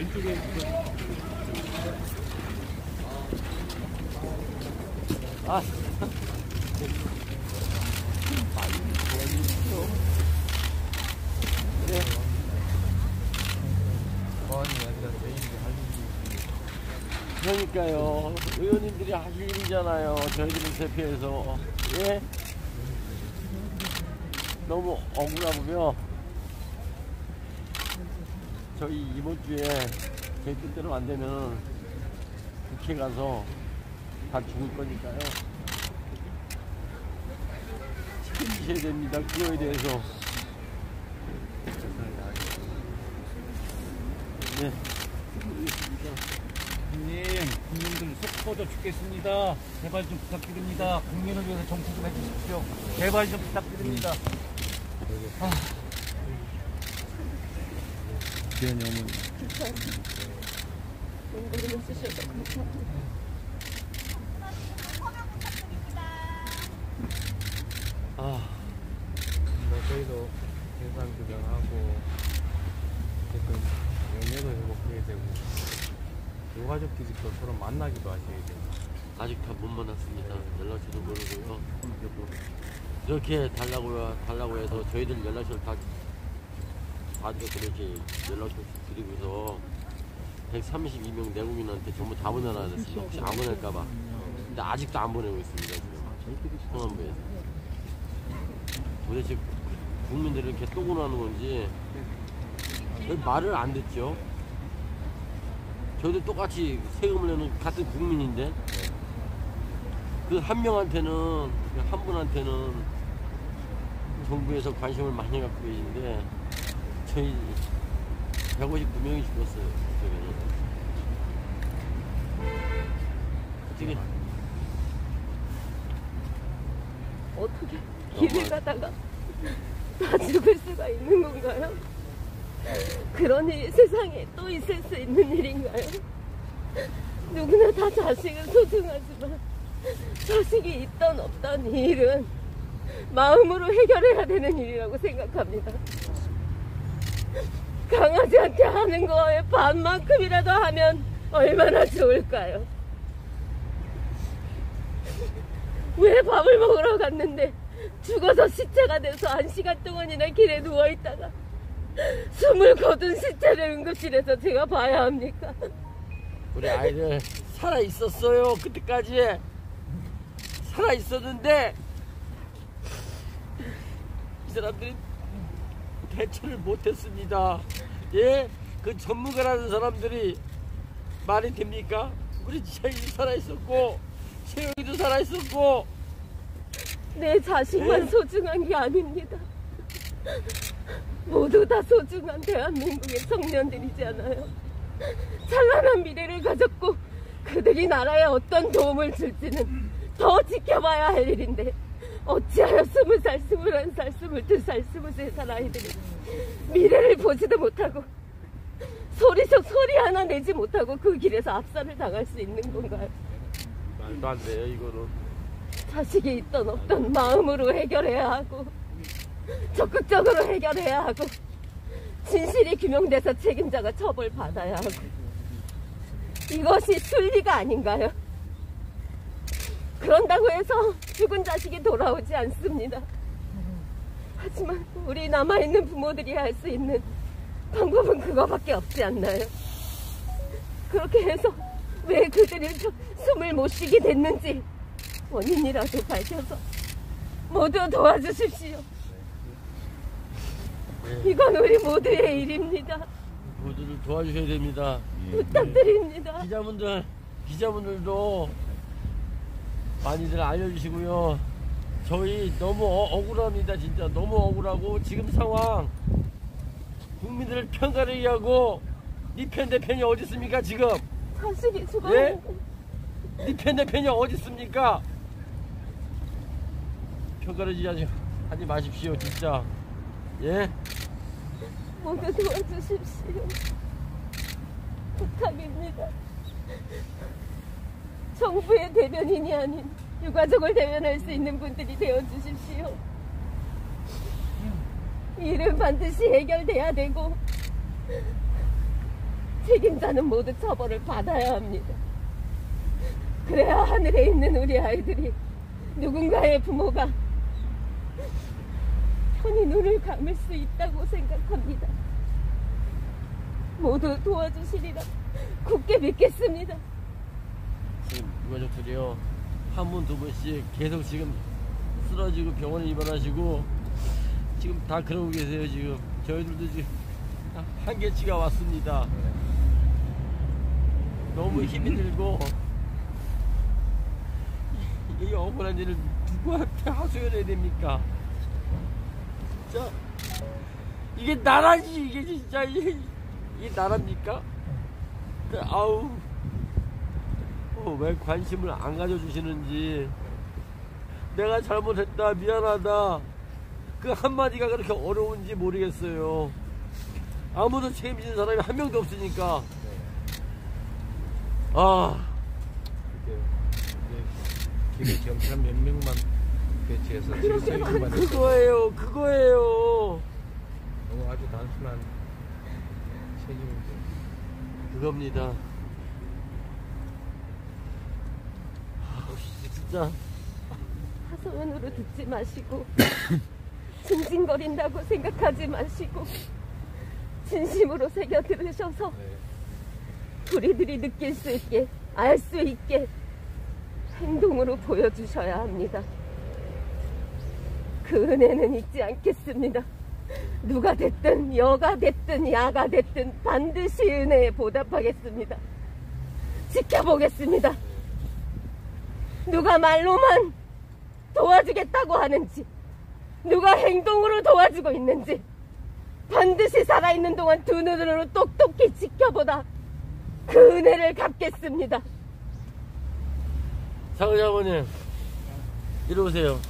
왼쪽에 아. 네. 그러니까요. 의원님들이 하실 일이잖아요. 저희들은 대표해서. 예? 너무 억울하고요. 저희 이번 주에 저희 뜻대로 안 되면 국회 가서 다 죽을 거니까요. 책임지셔야 됩니다. 그거에 대해서. 네. 국민, 국민들 속 터져 죽겠습니다. 제발 좀 부탁드립니다. 국민을 위해서 정치 좀 해주십시오. 제발 좀 부탁드립니다. 기현이 어머니. 용기를 쓰셔서 감사합니다. 저희도 현상 규명하고 어쨌든 연례도 회복해야 되고 유가족끼리도 서로 만나기도 하셔야 되고 아직 다 못 만났습니다. 연락처도 모르고요. 이렇게 달라고 해서 저희들 연락처를 다 받아서 이렇게 연락처 드리고서 132명 내국인한테 전부 다 보내놨어요. 혹시 안 보낼까봐. 근데 아직도 안 보내고 있습니다. 지금 성안부에서. 도대체 국민들이 이렇게 또고나는 건지 왜 말을 안 듣죠? 저희도 똑같이 세금을 내는 같은 국민인데 그 한 명한테는 한 분한테는 정부에서 관심을 많이 갖고 계신데 저희 159명이 죽었어요. 어떻게 길을 가다가 다 죽을 수가 있는 건가요? 그런 일이 세상에 또 있을 수 있는 일인가요? 누구나 다 자식은 소중하지만 자식이 있던 없던 이 일은 마음으로 해결해야 되는 일이라고 생각합니다. 강아지한테 하는 거에 반만큼이라도 하면 얼마나 좋을까요? 왜 밥을 먹으러 갔는데 죽어서 시체가 돼서 1시간 동안이나 길에 누워있다가 숨을 거둔 시체를 응급실에서 제가 봐야 합니까? 우리 아이들 살아있었어요. 그때까지 살아있었는데 이 사람들이 대처를 못했습니다. 예? 그 전문가라는 사람들이 말이 됩니까? 우리 지혜이 살아있었고 채영이도 살아있었고 내 자식만 예? 소중한 게 아닙니다. 모두 다 소중한 대한민국의 청년들이잖아요. 찬란한 미래를 가졌고 그들이 나라에 어떤 도움을 줄지는 더 지켜봐야 할 일인데 어찌하여 20살, 21살, 22살, 23살 아이들이 미래를 보지도 못하고 소리적 소리 하나 내지 못하고 그 길에서 압살을 당할 수 있는 건가요? 말도 안 돼요. 이거는 자식이 있던 없던 마음으로 해결해야 하고 적극적으로 해결해야 하고 진실이 규명돼서 책임자가 처벌받아야 하고 이것이 순리가 아닌가요? 그런다고 해서 죽은 자식이 돌아오지 않습니다. 하지만 우리 남아있는 부모들이 할 수 있는 방법은 그거밖에 없지 않나요? 그렇게 해서 왜 그들이 숨을 못 쉬게 됐는지 원인이라도 밝혀서 모두 도와주십시오. 이건 우리 모두의 일입니다. 모두를 도와주셔야 됩니다. 부탁드립니다. 기자분들도 많이들 알려주시고요. 저희 너무 억울합니다. 진짜 너무 억울하고 지금 상황 국민들을 평가를 하고 니 편 내 편이 어디 있습니까 지금? 자식이 죽었는데 예? 니 편 내 편이 어디 있습니까? 평가를 하지 마십시오 진짜. 예? 모두 도와주십시오. 부탁입니다. 정부의 대변인이 아닌 유가족을 대변할 수 있는 분들이 되어주십시오. 이 일은 반드시 해결돼야 되고 책임자는 모두 처벌을 받아야 합니다. 그래야 하늘에 있는 우리 아이들이 누군가의 부모가 편히 눈을 감을 수 있다고 생각합니다. 모두 도와주시리라 굳게 믿겠습니다. 지금 유가족들이요, 한 분, 두 분씩 계속 지금 쓰러지고 병원에 입원하시고 지금 다 그러고 계세요. 지금 저희들도 지금 한계치가 왔습니다. 너무 힘이 들고 이 억울한 일을 누구한테 하소연해야 됩니까? 진짜 이게 나라지, 이게 진짜 이게 나라입니까? 아우, 왜 관심을 안 가져주시는지. 내가 잘못했다, 미안하다, 그 한마디가 그렇게 어려운지 모르겠어요. 아무도 책임지는 사람이 한 명도 없으니까. 아, 길에 경찰 몇 명만 배치해서 질서유지만 그거예요. 너무 아주 단순한 책임이죠. 그겁니다. 진짜 하소연으로 듣지 마시고 징징거린다고 생각하지 마시고 진심으로 새겨 들으셔서 우리들이 느낄 수 있게, 알 수 있게 행동으로 보여주셔야 합니다. 그 은혜는 잊지 않겠습니다. 누가 됐든 여가 됐든 야가 됐든 반드시 은혜에 보답하겠습니다. 지켜보겠습니다. 누가 말로만 도와주겠다고 하는지, 누가 행동으로 도와주고 있는지 반드시 살아있는 동안 두 눈으로 똑똑히 지켜보다 그 은혜를 갚겠습니다. 사회자분님, 이리 오세요.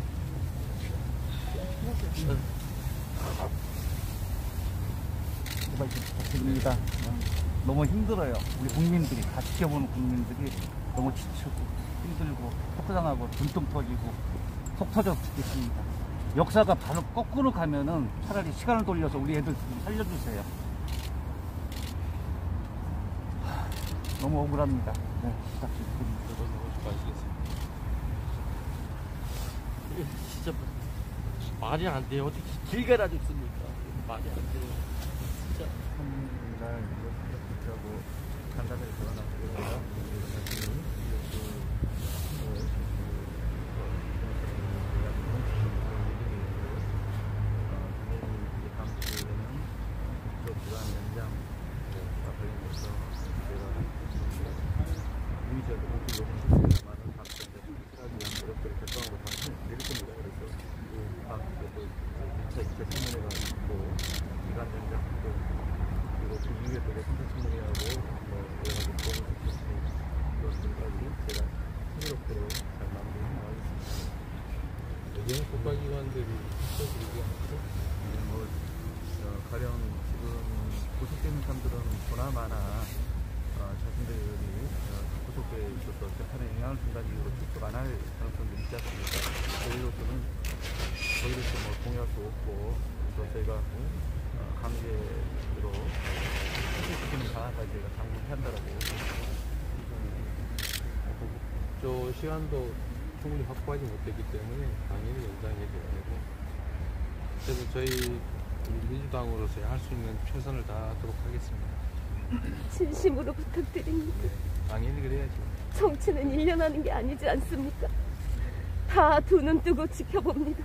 제발 좀 부탁드립니다. 너무 힘들어요. 우리 국민들이, 다 지켜보는 국민들이 너무 지치고 힘들고 속상하고 눈통 터지고 속 터져 죽겠습니다. 역사가 바로 거꾸로 가면은 차라리 시간을 돌려서 우리 애들 좀 살려주세요. 너무 억울합니다. 네, 부탁드립니다. 이게 진짜 말이 안 돼요. 어떻게 길 가다 죽습니까? 말이 안 돼요. 진짜. 3날 이렇게 하고 간단하게 전화놨고요. 국가기관들이 가령 지금 구속되는 사람들은 보나마나 자신들이 구속에 있어서 재판에 영향을 준다는 이유로 출석 안 할 가능성도 있지 않습니까? 저희로서는 뭐 동의할 수 없고, 또 저희가 강제로 출석시키는 방안까지 저희가 강구한다라고. 저 시간도 충분히 확보하지 못했기 때문에 당연히 연장해야 되고, 그래서 저희 민주당으로서 할 수 있는 최선을 다하도록 하겠습니다. 진심으로 부탁드립니다. 네, 당연히 그래야죠. 정치는 1년 하는 게 아니지 않습니까? 다 두 눈 뜨고 지켜봅니다.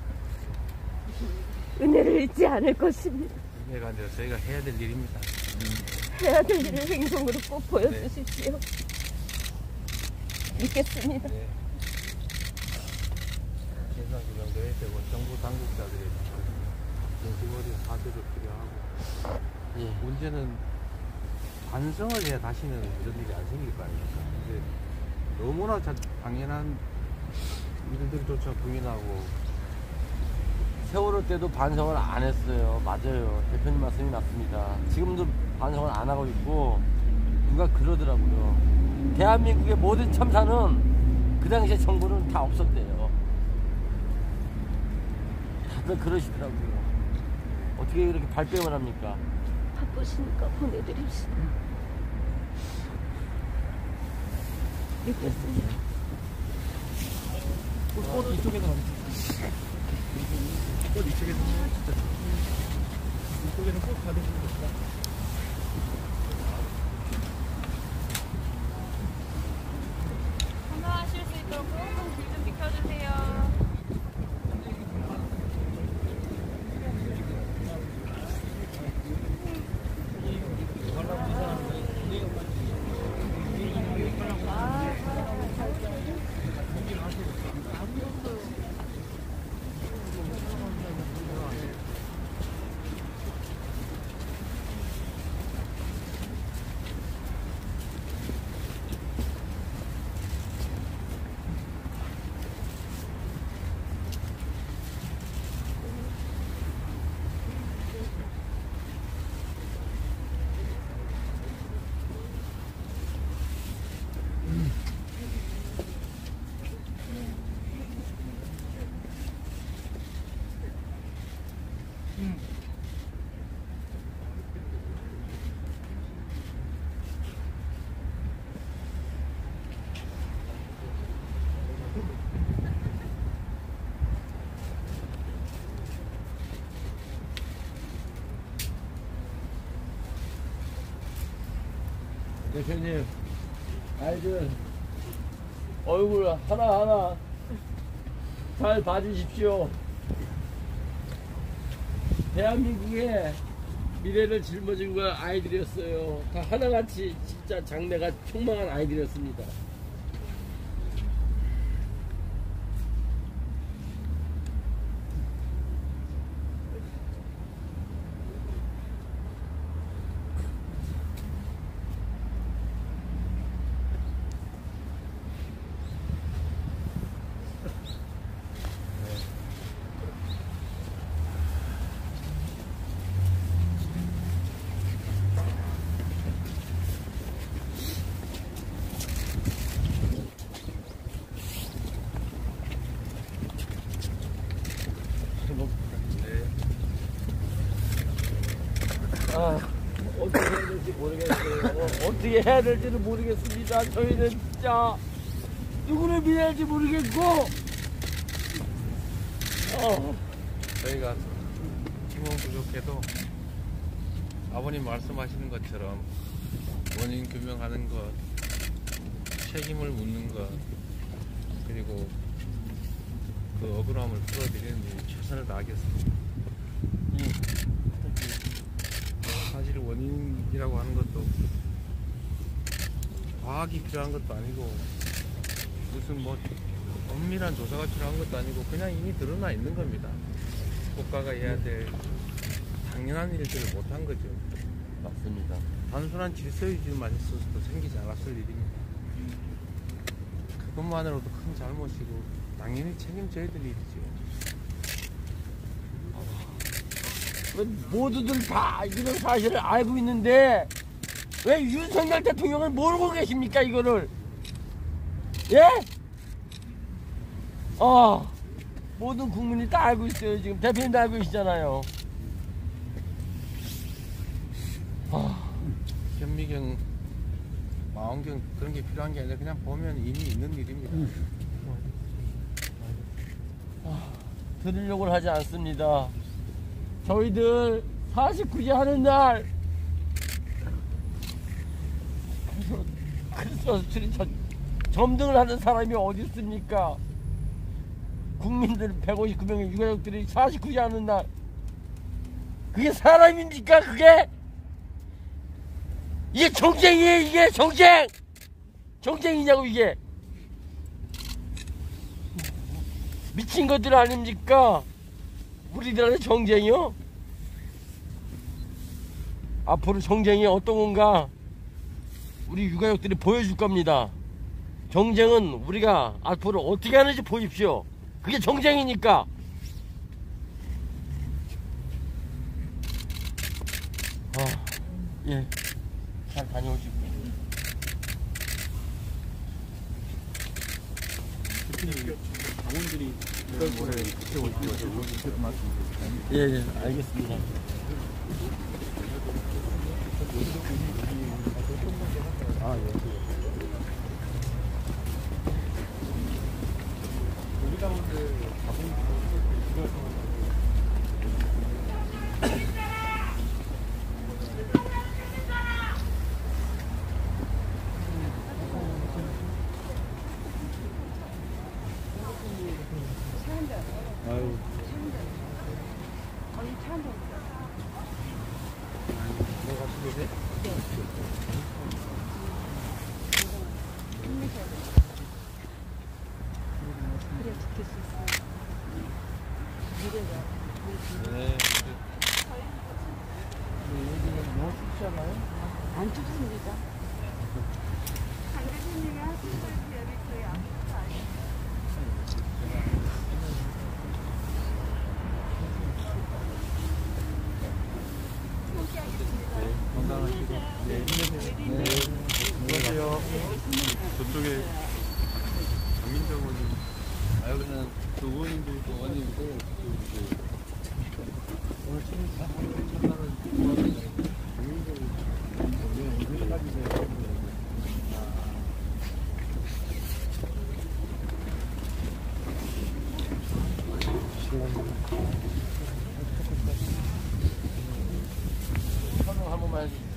은혜를 잊지 않을 것입니다. 은혜가 아니라 저희가 해야 될 일입니다. 해야 될 일을 행동으로 꼭 보여주십시오. 믿겠습니다. 네. 진상규명도 해야 되고, 정부 당국자들이 정치머리 사죄도 필요하고, 문제는 반성을 해야 다시는 이런 일이 안 생길 거 아닙니까? 근데 너무나 당연한 일들조차 부인하고. 세월호 때도 반성을 안 했어요. 맞아요. 대표님 말씀이 맞습니다. 지금도 반성을 안 하고 있고, 누가 그러더라고요. 대한민국의 모든 참사는 그 당시에 정부는 다 없었대요. 다들 그러시더라고요. 어떻게 이렇게 발뺌을 합니까? 바쁘시니까 보내드립시다. 믿겠습니다. 꽃 이쪽에서 꽃 이쪽에서 진짜 이쪽에는 꽃 받으시면 됩니다. 건강하실 수 있도록 꼭 길 좀 비켜주세요. 대표님, 아이들 얼굴 하나하나 잘 봐주십시오. 대한민국의 미래를 짊어진 건 아이들이었어요. 다 하나같이 진짜 장래가 촉망한 아이들이었습니다. 어떻게 해야 될지 모르겠어요. 어떻게 해야 될지는 모르겠습니다. 저희는 진짜 누구를 믿어야 할지 모르겠고 저희가 힘은 부족해도 아버님 말씀하시는 것처럼 원인 규명하는 것, 책임을 묻는 것, 그리고 그 억울함을 풀어드리는 데 최선을 다하겠습니다. 사실 원인이라고 하는 것도 과학이 필요한 것도 아니고 무슨 뭐 엄밀한 조사가 필요한 것도 아니고 그냥 이미 드러나 있는 겁니다. 국가가 해야 될 당연한 일들을 못한 거죠. 맞습니다. 단순한 질서유지만 했어도 생기지 않았을 일입니다. 그것만으로도 큰 잘못이고 당연히 책임져야 될 일이죠. 모두들 다 이런 사실을 알고 있는데 왜 윤석열 대통령을 모르고 계십니까 이거를? 예? 모든 국민이 다 알고 있어요. 지금 대표님도 알고 계시잖아요. 현미경, 망원경 그런 게 필요한 게 아니라 그냥 보면 이미 있는 일입니다. 들으려고 하지 않습니다. 저희들 49제 하는 날 크리스마스 점등을 하는 사람이 어디 있습니까? 국민들 159명의 유가족들이 49제 하는 날 그게 사람입니까? 그게? 이게 정쟁이에요. 이게 정쟁! 정쟁이냐고 이게? 미친 것들 아닙니까? 우리들한테 정쟁이요? 앞으로 정쟁이 어떤 건가 우리 유가족들이 보여줄 겁니다. 정쟁은 우리가 앞으로 어떻게 하는지 보십시오. 그게 정쟁이니까. 예, 잘 다녀오시고. 당원들이 올해 지켜오시고 말씀드립니다. 예, 알겠습니다. 아, 예. 우리 가운데 아유. 내가 가시게 돼? 안 춥습니다. 건강하시고. 네, 힘내세요. 네. 안녕하세요. 저쪽에 장민정 의원님. 아, 여기는 그 의원님도 있고, 의원님도 있고, 오늘 첫날은 장민정 의원님. 언제까지 설명 한 번만 해주세요.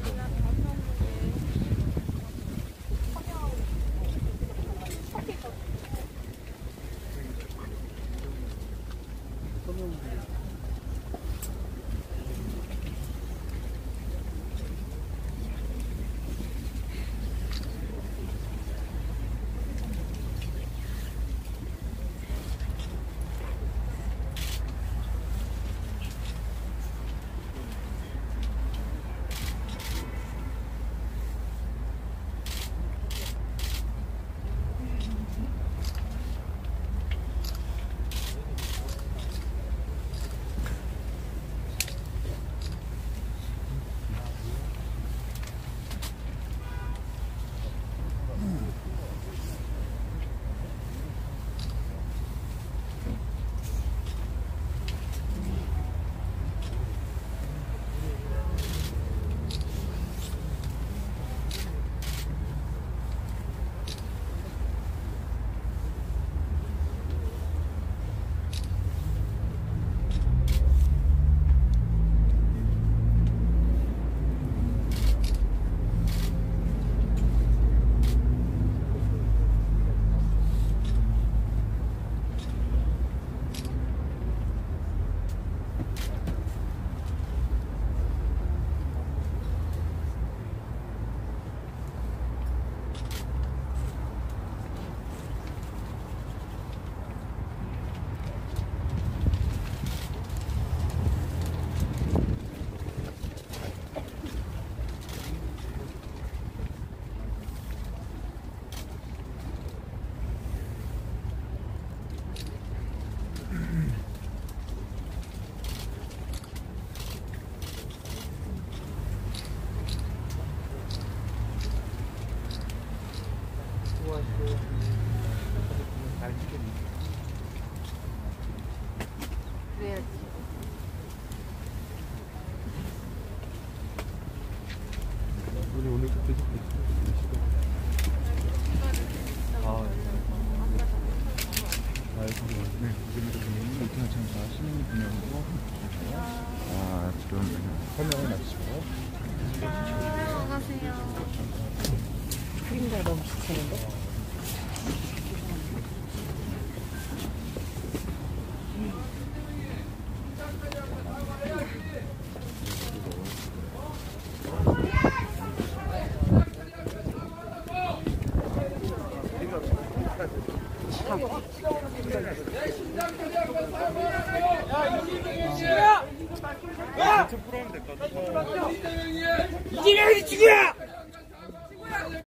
그래야지. 오늘 계속 설명을 마치고 그림자 너무 좋던데? 이재명이 누구야?